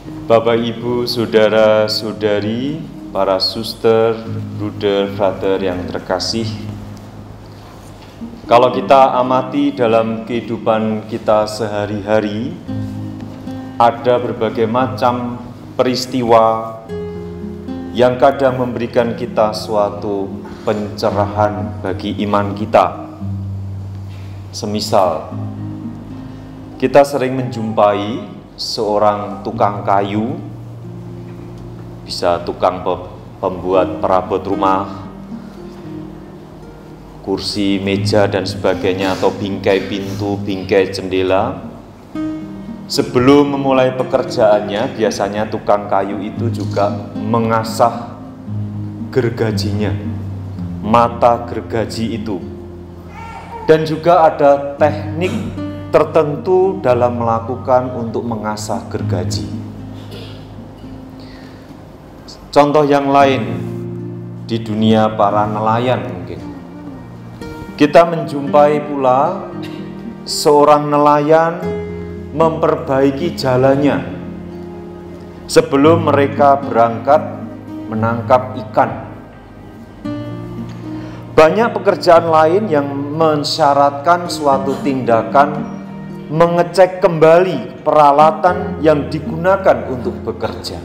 Bapak, Ibu, saudara-saudari, para suster, bruder, frater yang terkasih, kalau kita amati dalam kehidupan kita sehari-hari, ada berbagai macam peristiwa yang kadang memberikan kita suatu pencerahan bagi iman kita. Semisal, kita sering menjumpai seorang tukang kayu, bisa tukang pembuat perabot rumah, kursi, meja, dan sebagainya, atau bingkai pintu, bingkai jendela. Sebelum memulai pekerjaannya, biasanya tukang kayu itu juga mengasah gergajinya, mata gergaji itu. Dan juga ada teknik tertentu dalam melakukan untuk mengasah gergaji. Contoh yang lain di dunia para nelayan mungkin. Kita menjumpai pula seorang nelayan memperbaiki jalannya sebelum mereka berangkat menangkap ikan. Banyak pekerjaan lain yang mensyaratkan suatu tindakan mengecek kembali peralatan yang digunakan untuk bekerja.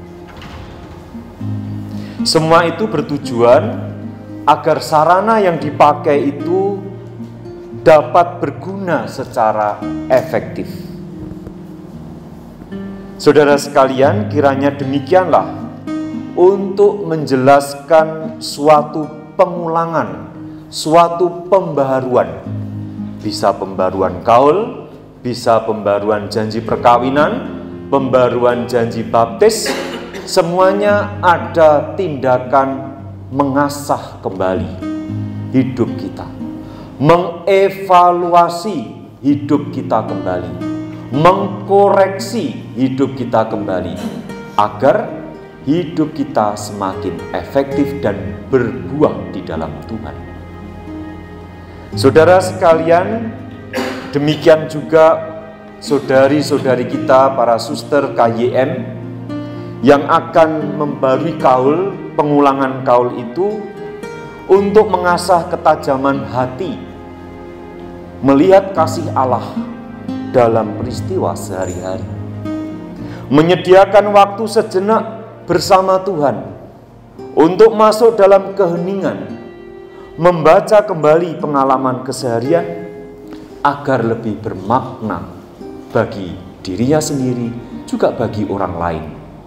Semua itu bertujuan agar sarana yang dipakai itu dapat berguna secara efektif. Saudara sekalian, kiranya demikianlah untuk menjelaskan suatu pengulangan, suatu pembaharuan. Bisa pembaruan kaul, bisa pembaruan janji perkawinan, pembaruan janji baptis. Semuanya ada tindakan mengasah kembali hidup kita, mengevaluasi hidup kita kembali, mengkoreksi hidup kita kembali, agar hidup kita semakin efektif dan berbuah di dalam Tuhan. Saudara sekalian, demikian juga saudari-saudari kita, para suster KYM, yang akan membarui kaul, pengulangan kaul itu untuk mengasah ketajaman hati, melihat kasih Allah dalam peristiwa sehari-hari, menyediakan waktu sejenak bersama Tuhan untuk masuk dalam keheningan, membaca kembali pengalaman keseharian agar lebih bermakna bagi dirinya sendiri, juga bagi orang lain.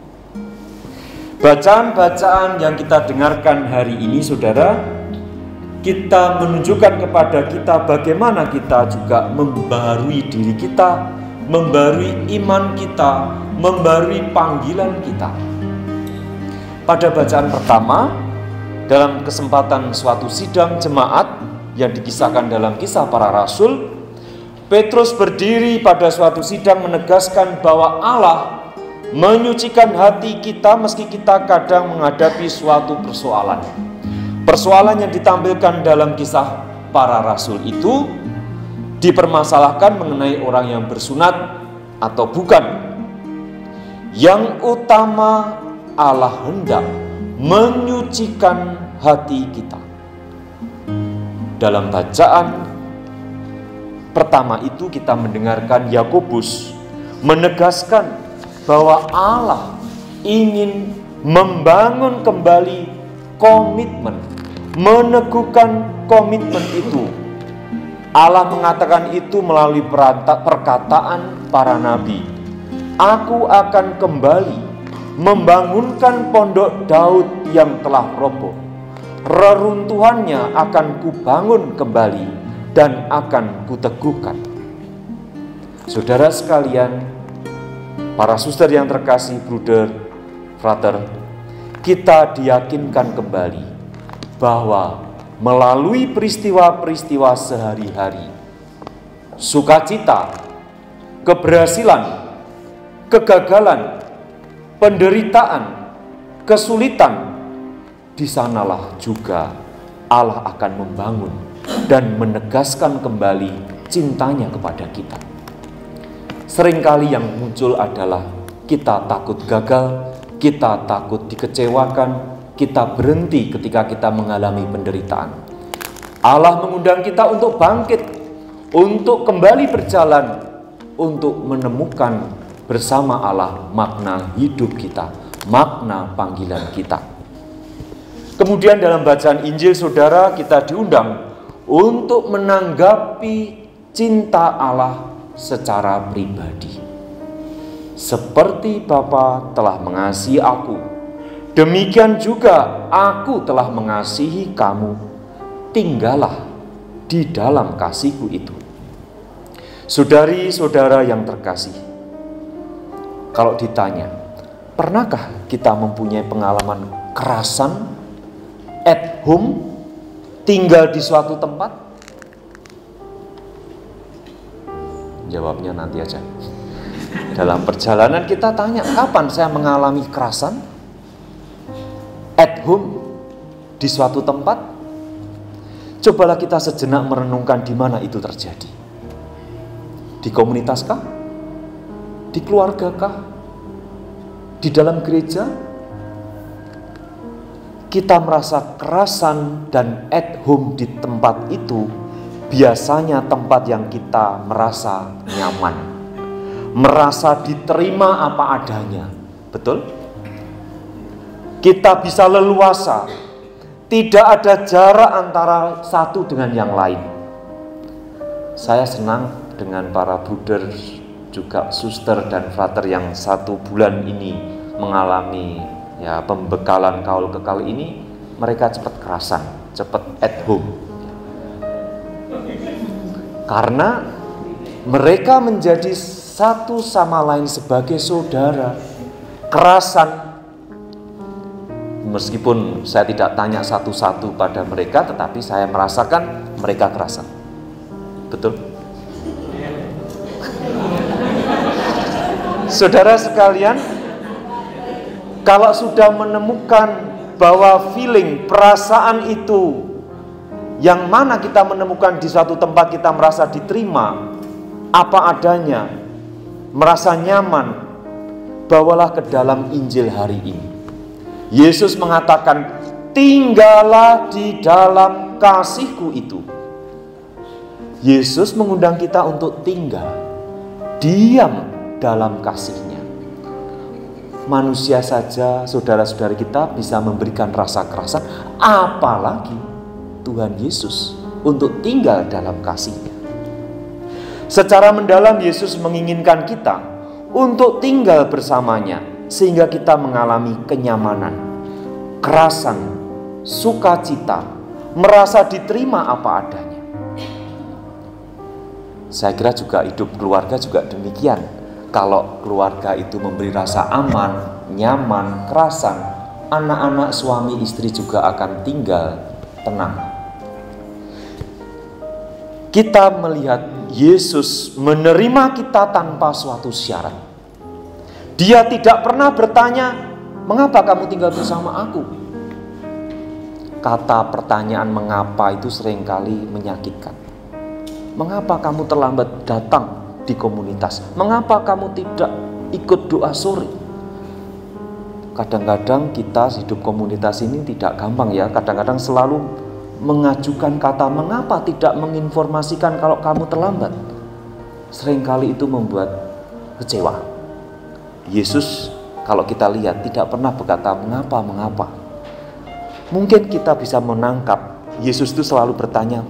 Bacaan-bacaan yang kita dengarkan hari ini, saudara, kita menunjukkan kepada kita bagaimana kita juga membarui diri kita, membarui iman kita, membarui panggilan kita. Pada bacaan pertama, dalam kesempatan suatu sidang jemaat yang dikisahkan dalam Kisah Para Rasul, Petrus berdiri pada suatu sidang menegaskan bahwa Allah menyucikan hati kita meski kita kadang menghadapi suatu persoalan. Persoalan yang ditampilkan dalam Kisah Para Rasul itu dipermasalahkan mengenai orang yang bersunat atau bukan. Yang utama, Allah hendak menyucikan hati kita. Dalam bacaan pertama itu kita mendengarkan Yakobus menegaskan bahwa Allah ingin membangun kembali komitmen, meneguhkan komitmen itu. Allah mengatakan itu melalui perkataan para nabi. Aku akan kembali membangunkan pondok Daud yang telah roboh. Reruntuhannya akan kubangun kembali dan akan kuteguhkan. Saudara sekalian, para suster yang terkasih, bruder, frater, kita diyakinkan kembali bahwa melalui peristiwa-peristiwa sehari-hari, sukacita, keberhasilan, kegagalan, penderitaan, kesulitan, di sanalah juga Allah akan membangun dan menegaskan kembali cintanya kepada kita. Seringkali yang muncul adalah kita takut gagal, kita takut dikecewakan, kita berhenti ketika kita mengalami penderitaan. Allah mengundang kita untuk bangkit, untuk kembali berjalan, untuk menemukan bersama Allah makna hidup kita, makna panggilan kita. Kemudian dalam bacaan Injil, saudara, kita diundang untuk menanggapi cinta Allah secara pribadi. Seperti Bapa telah mengasihi aku, demikian juga aku telah mengasihi kamu. Tinggallah di dalam kasihku itu. Saudari-saudara yang terkasih, kalau ditanya, pernahkah kita mempunyai pengalaman kerasan at home, tinggal di suatu tempat? Jawabnya nanti aja. Dalam perjalanan kita tanya, kapan saya mengalami kerasan at home di suatu tempat? Cobalah kita sejenak merenungkan di mana itu terjadi. Di komunitas kah? Di keluarga kah? Di dalam gereja? Kita merasa kerasan dan at home di tempat itu biasanya tempat yang kita merasa nyaman, merasa diterima apa adanya. Betul? Kita bisa leluasa, tidak ada jarak antara satu dengan yang lain. Saya senang dengan para bruder, juga suster dan frater yang 1 bulan ini mengalami pembekalan kaul kekal ini. Mereka cepat kerasan, cepat at home, karena mereka menjadi satu sama lain sebagai saudara. Kerasan, meskipun saya tidak tanya satu-satu pada mereka, tetapi saya merasakan mereka kerasan. Betul? Saudara sekalian, kalau sudah menemukan bahwa feeling, perasaan itu yang mana kita menemukan di suatu tempat, kita merasa diterima apa adanya, merasa nyaman, bawalah ke dalam Injil hari ini. Yesus mengatakan, tinggallah di dalam kasihku itu. Yesus mengundang kita untuk tinggal, diam dalam kasihnya. Manusia saja, saudara-saudari kita, bisa memberikan rasa kerasan, apalagi Tuhan Yesus untuk tinggal dalam kasihnya. Secara mendalam Yesus menginginkan kita untuk tinggal bersamanya, sehingga kita mengalami kenyamanan, kerasan, sukacita, merasa diterima apa adanya. Saya kira juga hidup keluarga juga demikian. Kalau keluarga itu memberi rasa aman, nyaman, kerasan, anak-anak, suami, istri juga akan tinggal tenang. Kita melihat Yesus menerima kita tanpa suatu syarat. Dia tidak pernah bertanya, mengapa kamu tinggal bersama aku? Kata pertanyaan mengapa itu seringkali menyakitkan. Mengapa kamu terlambat datang di komunitas? Mengapa kamu tidak ikut doa sore? Kadang-kadang kita hidup komunitas ini tidak gampang ya. Kadang-kadang selalu mengajukan kata mengapa, tidak menginformasikan kalau kamu terlambat. Seringkali itu membuat kecewa. Yesus kalau kita lihat tidak pernah berkata mengapa. Mungkin kita bisa menangkap Yesus itu selalu bertanya,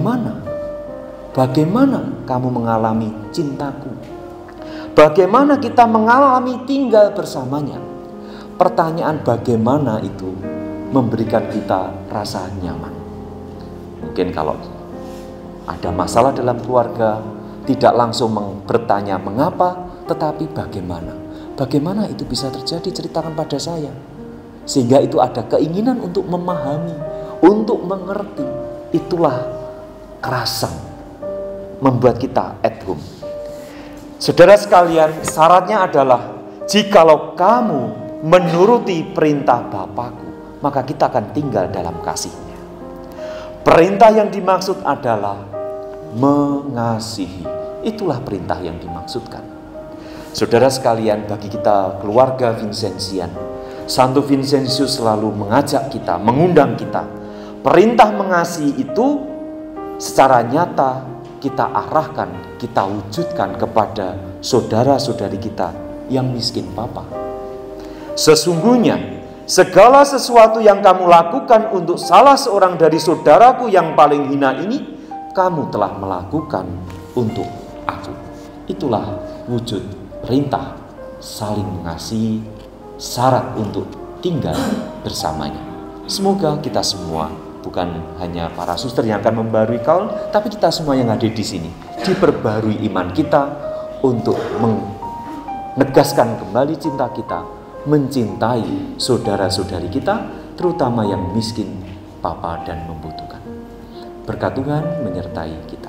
Bagaimana kamu mengalami cintaku? Bagaimana kita mengalami tinggal bersamanya? Pertanyaan bagaimana itu memberikan kita rasa nyaman. Mungkin kalau ada masalah dalam keluarga, tidak langsung bertanya mengapa, tetapi bagaimana. Bagaimana itu bisa terjadi, ceritakan pada saya. Sehingga itu ada keinginan untuk memahami, untuk mengerti. Itulah kerasan, membuat kita at home. Saudara sekalian, syaratnya adalah jikalau kamu menuruti perintah Bapakku, maka kita akan tinggal dalam kasihnya. Perintah yang dimaksud adalah mengasihi. Itulah perintah yang dimaksudkan. Saudara sekalian, bagi kita keluarga Vincentian, Santo Vincentius selalu mengajak kita, mengundang kita. Perintah mengasihi itu secara nyata kita arahkan, kita wujudkan kepada saudara-saudari kita yang miskin papa. Sesungguhnya segala sesuatu yang kamu lakukan untuk salah seorang dari saudaraku yang paling hina ini, kamu telah melakukan untuk aku. Itulah wujud perintah saling mengasihi, syarat untuk tinggal bersamanya. Semoga kita semua, bukan hanya para suster yang akan membarui kaul, tapi kita semua yang ada di sini diperbarui iman kita untuk menegaskan kembali cinta kita, mencintai saudara-saudari kita, terutama yang miskin, papa dan membutuhkan. Berkat Tuhan menyertai kita.